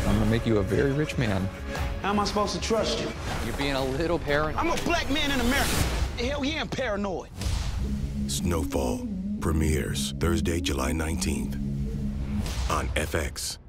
I'm gonna make you a very rich man. How am I supposed to trust you? You're being a little paranoid. I'm a black man in America. Hell yeah, I'm paranoid. Snowfall premieres Thursday, July 19th on FX.